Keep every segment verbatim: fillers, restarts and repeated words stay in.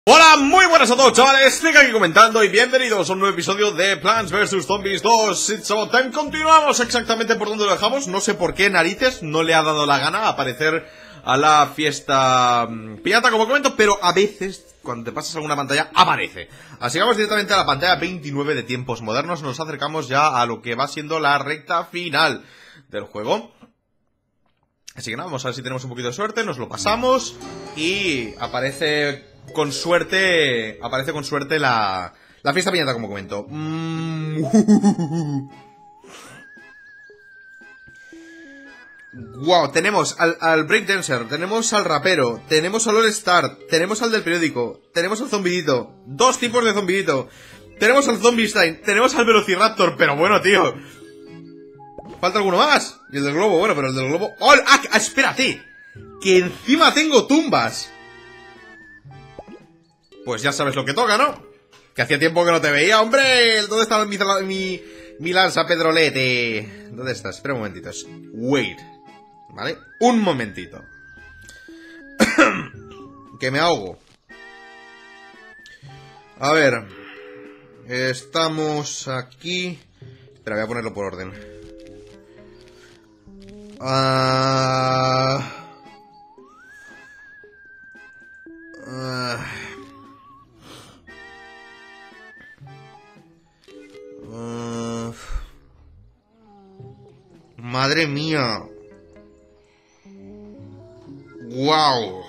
Hola, muy buenas a todos, chavales, Nick aquí comentando y bienvenidos a un nuevo episodio de Plants versus. Zombies dos. It's about time. Continuamos exactamente por donde lo dejamos. No sé por qué narices no le ha dado la gana aparecer a la fiesta piñata, como comento, pero a veces, cuando te pasas alguna pantalla, aparece. Así que vamos directamente a la pantalla veintinueve de tiempos modernos. Nos acercamos ya a lo que va siendo la recta final del juego. Así que nada, vamos a ver si tenemos un poquito de suerte. Nos lo pasamos y aparece con suerte, aparece con suerte la, la fiesta piñata, como comento. Mm. Wow, tenemos al, al breakdancer, tenemos al rapero, tenemos al All Star, tenemos al del periódico, tenemos al zombidito, dos tipos de zombidito, tenemos al Zombie-Stein, tenemos al Velociraptor, pero bueno, tío. ¿Falta alguno más? Y el del globo, bueno, pero el del globo... ¡Oh! ¡Ah! ¡Espérate! ¡Que encima tengo tumbas! Pues ya sabes lo que toca, ¿no? Que hacía tiempo que no te veía, ¡hombre! ¿Dónde está mi, mi, mi lanza pedrolete? ¿Dónde estás? Espera un momentito. Wait. ¿Vale? Un momentito. Que me ahogo. A ver. Estamos aquí. Espera, voy a ponerlo por orden. Ah... Uh... Uh... Madre mía. Wow.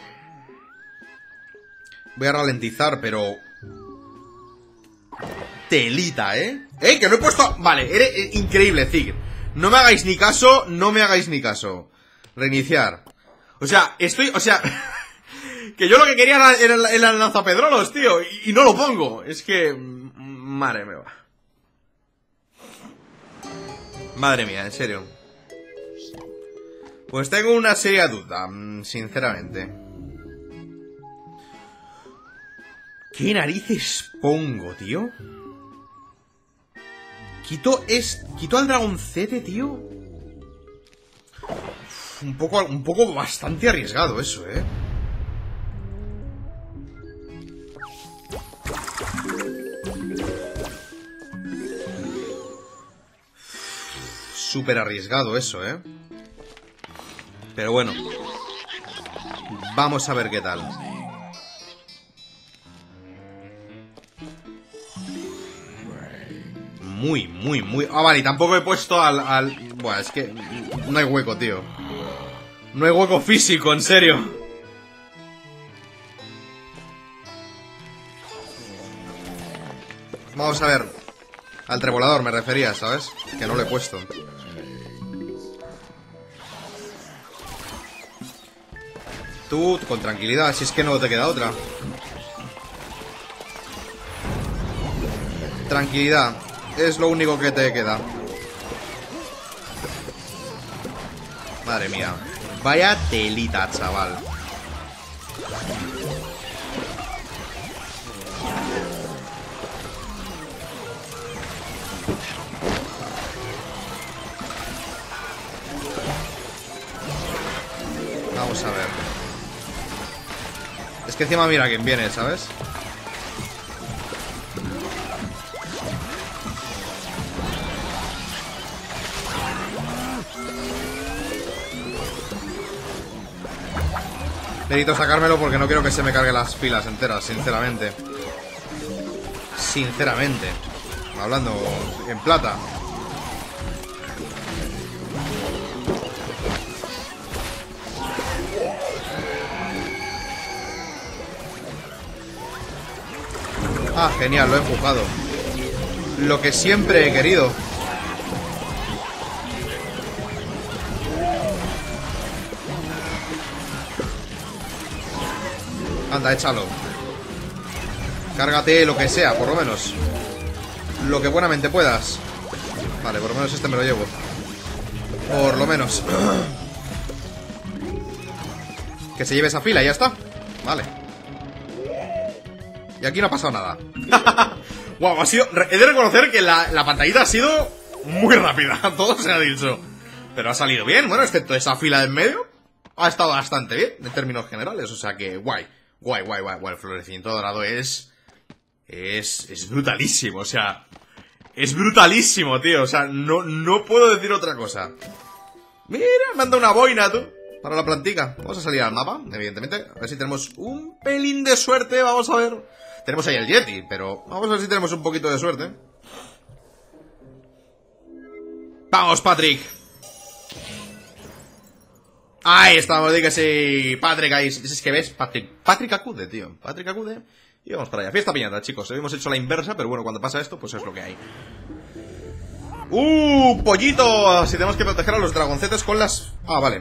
Voy a ralentizar, pero... Telita, ¿eh? ¡Eh! Que no he puesto... Vale, eres eh, increíble, Zig. No me hagáis ni caso, no me hagáis ni caso. Reiniciar. O sea, estoy... O sea... que yo lo que quería era, era, era el lanzapedrolos, tío. Y, y no lo pongo. Es que... Madre mía. Madre mía, en serio. Pues tengo una seria duda, sinceramente. ¿Qué narices pongo, tío? Quito es... Quito al dragoncete, tío. Uf, un poco... Un poco bastante arriesgado eso, eh. Súper arriesgado eso, eh. Pero bueno. Vamos a ver qué tal. Muy, muy, muy... Ah, vale, y tampoco he puesto al... al... Buah, es que no hay hueco, tío. No hay hueco físico, en serio. Vamos a ver. Al trevolador me refería, ¿sabes? Que no lo he puesto. Tú, con tranquilidad, si es que no te queda otra. Tranquilidad. Es lo único que te queda. Madre mía. Vaya telita, chaval. Vamos a ver. Es que encima mira quién viene, ¿sabes? Necesito sacármelo porque no quiero que se me carguen las pilas enteras, sinceramente. Sinceramente. Hablando en plata. Ah, genial, lo he empujado. Lo que siempre he querido. Anda, échalo. Cárgate lo que sea, por lo menos. Lo que buenamente puedas. Vale, por lo menos este me lo llevo. Por lo menos. Que se lleve esa fila y ya está. Vale. Y aquí no ha pasado nada. Wow, ha sido... He de reconocer que la, la pantallita ha sido muy rápida. Todo se ha dicho. Pero ha salido bien, bueno, excepto esa fila de en medio. Ha estado bastante bien, en términos generales. O sea que, guay. Guay, guay, guay, guay. El florecimiento dorado es... Es... Es brutalísimo, o sea... Es brutalísimo, tío. O sea, no, no puedo decir otra cosa. Mira, manda una boina, tú. Para la plantica. Vamos a salir al mapa, evidentemente. A ver si tenemos un pelín de suerte. Vamos a ver. Tenemos ahí el Yeti, pero vamos a ver si tenemos un poquito de suerte. Vamos, Patrick. Ahí estamos, di que sí. Patrick, ahí. Es que ves, Patrick. Patrick acude, tío. Patrick acude. Y vamos para allá. Fiesta piñata, chicos. Hemos hecho la inversa, pero bueno, cuando pasa esto, pues es lo que hay. ¡Uh! ¡Pollito! Si tenemos que proteger a los dragoncetes con las... Ah, vale.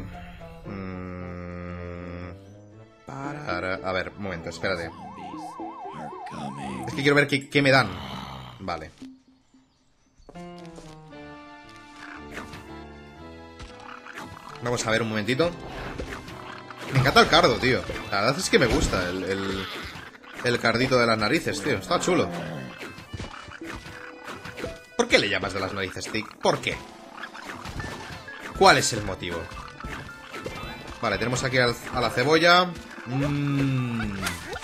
Mm... Para... A ver, un momento, espérate. Es que quiero ver qué, qué me dan. Vale. Vamos a ver un momentito. Me encanta el cardo, tío. La verdad es que me gusta el... el... El cardito de las narices, tío. Está chulo. ¿Por qué le llamas de las narices, Tick? ¿Por qué? ¿Cuál es el motivo? Vale, tenemos aquí al, a la cebolla. Mmm.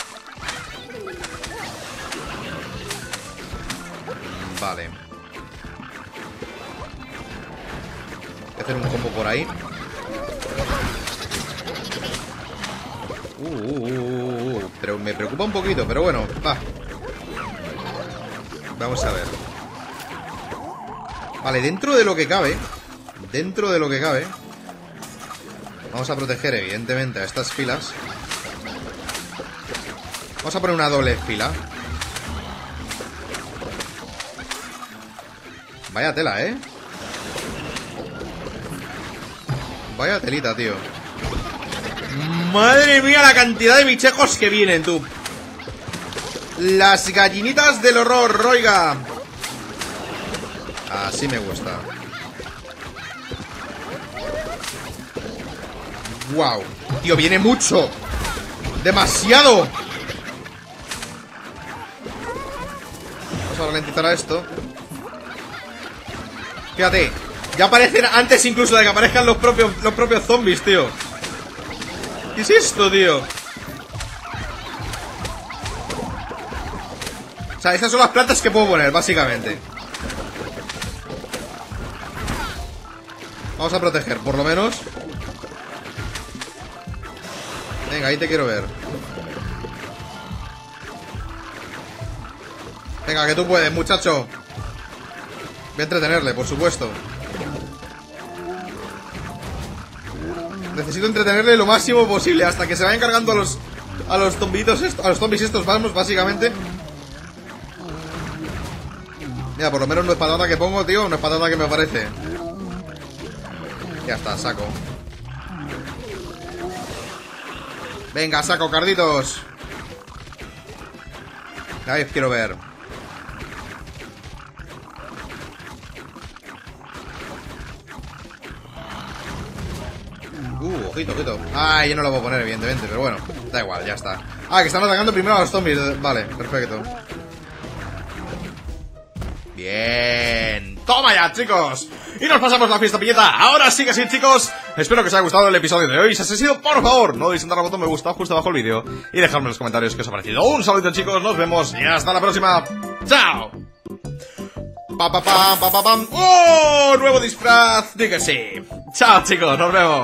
Vale. Voy a hacer un combo por ahí. Uh, uh, uh, uh, pero me preocupa un poquito, pero bueno, va. Vamos a ver. Vale, dentro de lo que cabe, dentro de lo que cabe, vamos a proteger evidentemente a estas filas. Vamos a poner una doble fila. Vaya tela, ¿eh? Vaya telita, tío. Madre mía, la cantidad de bichejos que vienen, tú. Las gallinitas del horror, oiga. Así me gusta. Wow. Tío, viene mucho. Demasiado. Vamos a ralentizar a esto. Fíjate. Ya aparecen antes incluso de que aparezcan los propios, los propios zombies, tío. ¿Qué es esto, tío? O sea, estas son las plantas que puedo poner, básicamente. Vamos a proteger, por lo menos. Venga, ahí te quiero ver. Venga, que tú puedes, muchacho. Voy a entretenerle, por supuesto. Necesito entretenerle lo máximo posible hasta que se vayan cargando a los a los zombitos, a los zombies estos, vamos, básicamente. Mira, por lo menos no es patata que pongo, tío, no es patata que me aparece. Ya está, saco. Venga, saco, carditos. Ahí os quiero ver. Uh, ojito, ojito. Ah, yo no lo puedo poner, evidentemente, pero bueno, da igual, ya está. Ah, que están atacando primero a los zombies. Vale, perfecto. Bien. Toma ya, chicos. Y nos pasamos la fiesta piñeta. Ahora sí que sí, chicos. Espero que os haya gustado el episodio de hoy. Si os ha sido, por favor, no olvidéis dar al botón me gusta justo abajo el vídeo y dejadme en los comentarios qué os ha parecido. Un saludo, chicos. Nos vemos y hasta la próxima. Chao. Pa, pa, pam, pa, pa, pam. ¡Oh! Nuevo disfraz. Di que sí. Chao, chicos. Nos vemos.